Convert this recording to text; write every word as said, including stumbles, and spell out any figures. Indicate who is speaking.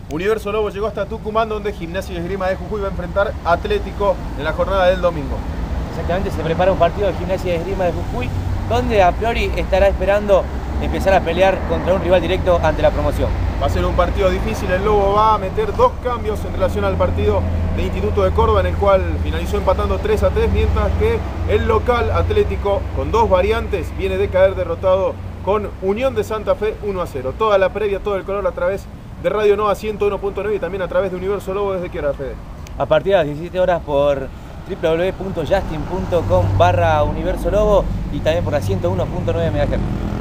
Speaker 1: Universo Lobo llegó hasta Tucumán, donde Gimnasia y Esgrima de Jujuy va a enfrentar a Atlético en la jornada del domingo.
Speaker 2: Exactamente, se prepara un partido de Gimnasia y Esgrima de Jujuy, donde a priori estará esperando empezar a pelear contra un rival directo ante la promoción.
Speaker 1: Va a ser un partido difícil, el Lobo va a meter dos cambios en relación al partido de Instituto de Córdoba, en el cual finalizó empatando tres a tres, mientras que el local Atlético, con dos variantes, viene de caer derrotado con Unión de Santa Fe uno a cero. Toda la previa, todo el color a través de Radio Nova ciento uno punto nueve y también a través de Universo Lobo. ¿Desde qué hora, Fede?
Speaker 2: A partir de las diecisiete horas por w w w punto justin punto com barra Universo Lobo y también por la ciento uno punto nueve megahertz.